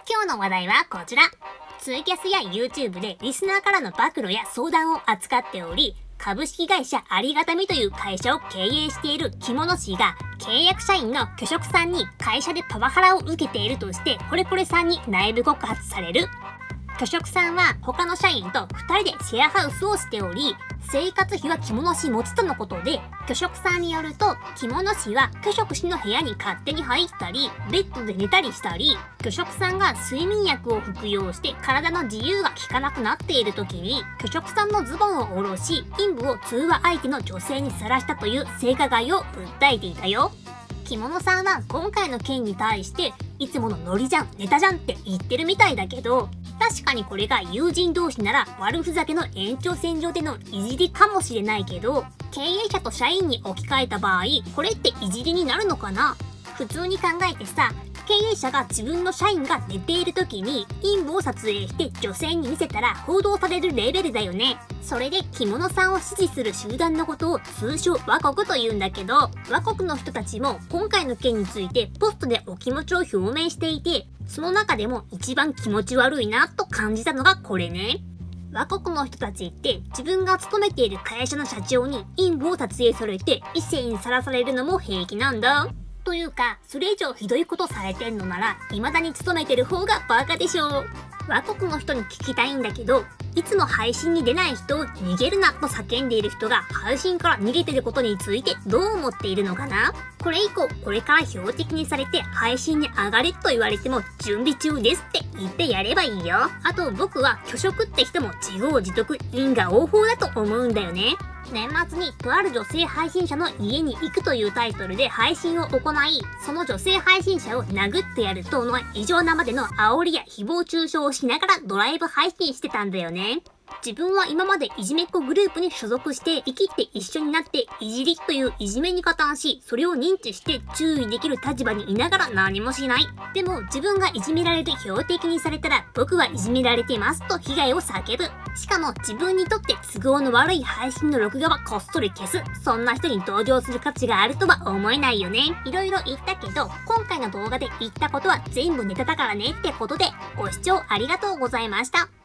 今日の話題はこちら。ツイキャスや YouTube でリスナーからの暴露や相談を扱っており、株式会社ありがたみという会社を経営している着物師が契約社員の巨職さんに会社でパワハラを受けているとしてコレコレさんに内部告発される。巨職さんは他の社員と2人でシェアハウスをしており、生活費は着物師持ちとのことで、巨職さんによると着物師は巨職師の部屋に勝手に入ったり、ベッドで寝たりしたり、巨職さんが睡眠薬を服用して体の自由が利かなくなっている時に、巨職さんのズボンを下ろし、陰部を通話相手の女性にさらしたという性加害を訴えていたよ。着物さんは今回の件に対して、いつものノリじゃん、ネタじゃんって言ってるみたいだけど、確かにこれが友人同士なら悪ふざけの延長線上でのいじりかもしれないけど、経営者と社員に置き換えた場合、これっていじりになるのかな？普通に考えてさ、経営者が自分の社員が寝ている時に陰部を撮影して女性に見せたら報道されるレベルだよね。それで着物さんを支持する集団のことを通称倭国と言うんだけど、倭国の人たちも今回の件についてポストでお気持ちを表明していて、その中でも一番気持ち悪いなと感じたのがこれね。倭国の人たちって自分が勤めている会社の社長に陰部を撮影されて異性にさらされるのも平気なんだ。というか、それ以上ひどいことされてんのなら、未だに勤めてる方がバカでしょ。倭国の人に聞きたいんだけど、いつも配信に出ない人を逃げるなと叫んでいる人が配信から逃げてることについてどう思っているのかな？これ以降、これから標的にされて配信に上がれと言われても準備中ですって言ってやればいいよ。あと僕は巨職って人も自業自得、因果応報だと思うんだよね。年末にとある女性配信者の家に行くというタイトルで配信を行い、その女性配信者を殴ってやる等の異常なまでの煽りや誹謗中傷をしながらドライブ配信してたんだよね。自分は今までいじめっ子グループに所属して生きて一緒になっていじりといういじめに加担し、それを認知して注意できる立場にいながら何もしない。でも自分がいじめられる標的にされたら僕はいじめられてますと被害を叫ぶ。しかも自分にとって都合の悪い配信の録画はこっそり消す。そんな人に登場する価値があるとは思えないよね。いろいろ言ったけど、今回の動画で言ったことは全部ネタだからねってことで、ご視聴ありがとうございました。